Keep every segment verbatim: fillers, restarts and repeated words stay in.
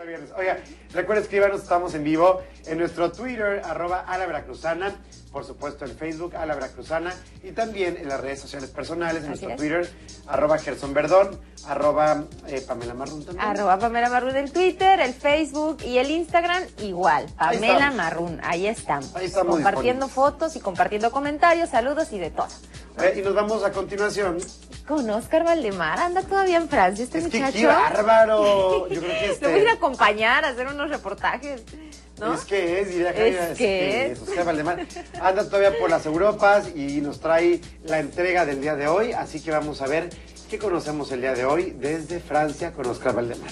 viernes. Oiga, recuerda escríbanos, estamos en vivo en nuestro Twitter, arroba a la veracruzana, por supuesto en Facebook, a la veracruzana, y también en las redes sociales personales, en Así nuestro es. Twitter, arroba Gerson Verdón, arroba eh, Pamela Marrún también. Arroba Pamela Marrún el Twitter, el Facebook y el Instagram igual, Ahí Pamela estamos. Marrún, ahí estamos. Ahí estamos compartiendo fotos y compartiendo comentarios, saludos y de todo. Eh, y nos vamos a continuación. Con Oscar Valdemar, anda todavía en Francia este Es que muchacho. qué bárbaro. Yo creo que este... Te voy a ir a acompañar a hacer unos reportajes, ¿no? Es que es, diría Es que es, que es. Oscar Valdemar anda todavía por las Europas y nos trae la entrega del día de hoy, así que vamos a ver qué conocemos el día de hoy desde Francia con Oscar Valdemar.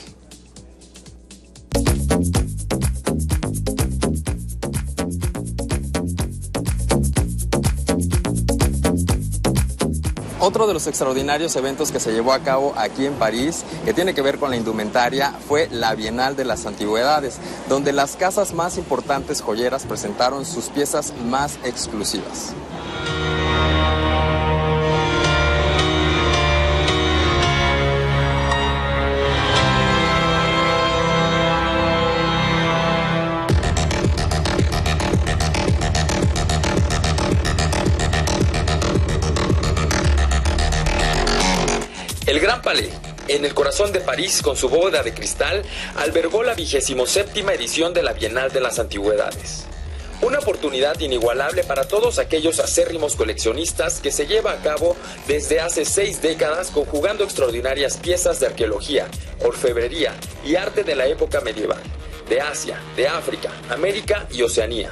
Otro de los extraordinarios eventos que se llevó a cabo aquí en París, que tiene que ver con la indumentaria, fue la Bienal de las Antigüedades, donde las casas más importantes joyeras presentaron sus piezas más exclusivas. El Gran Palais, en el corazón de París con su bóveda de cristal, albergó la vigésimo séptima edición de la Bienal de las Antigüedades. Una oportunidad inigualable para todos aquellos acérrimos coleccionistas que se lleva a cabo desde hace seis décadas conjugando extraordinarias piezas de arqueología, orfebrería y arte de la época medieval, de Asia, de África, América y Oceanía.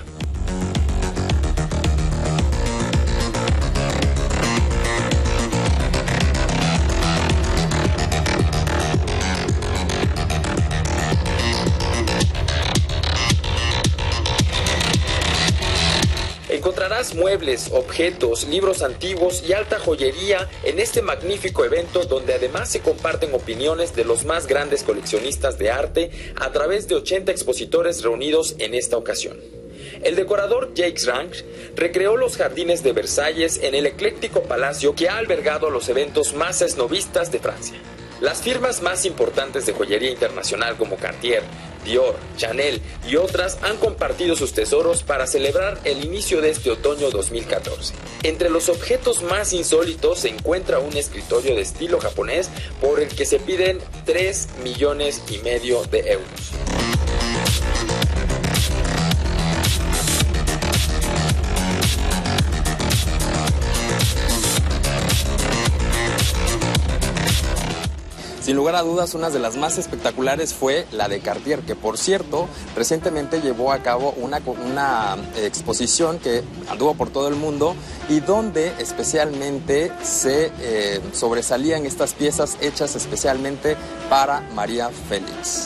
Encontrarás muebles, objetos, libros antiguos y alta joyería en este magnífico evento donde además se comparten opiniones de los más grandes coleccionistas de arte a través de ochenta expositores reunidos en esta ocasión. El decorador Jacques Range recreó los jardines de Versalles en el ecléctico palacio que ha albergado los eventos más esnobistas de Francia. Las firmas más importantes de joyería internacional como Cartier, Dior, Chanel y otras han compartido sus tesoros para celebrar el inicio de este otoño dos mil catorce. Entre los objetos más insólitos se encuentra un escritorio de estilo japonés por el que se piden tres millones y medio de euros. Sin lugar a dudas, una de las más espectaculares fue la de Cartier, que por cierto, recientemente llevó a cabo una, una exposición que anduvo por todo el mundo y donde especialmente se eh, sobresalían estas piezas hechas especialmente para María Félix.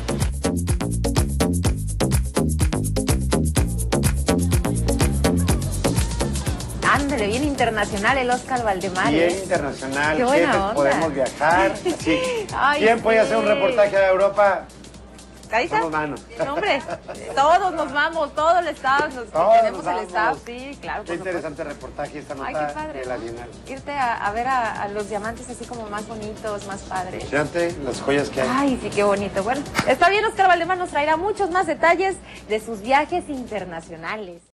Ándale, bien internacional el Oscar Valdemar. Bien ¿eh? internacional, Qué buena jefes, onda. podemos viajar. Sí. Ay, ¿Quién puede sí. hacer un reportaje a Europa? Ahí está. Somos manos. No, hombre, todos nos vamos, todo el staff, nos, Todos tenemos nos el staff, vamos. sí, claro. Qué por interesante reportaje esta supuesto. Ay, nota qué padre, de la ¿no? Bienal. Irte a, a ver a, a los diamantes así como más bonitos, más padres. Fíjate las joyas que hay. Ay, sí, qué bonito. Bueno, está bien, Oscar Valdemar nos traerá muchos más detalles de sus viajes internacionales.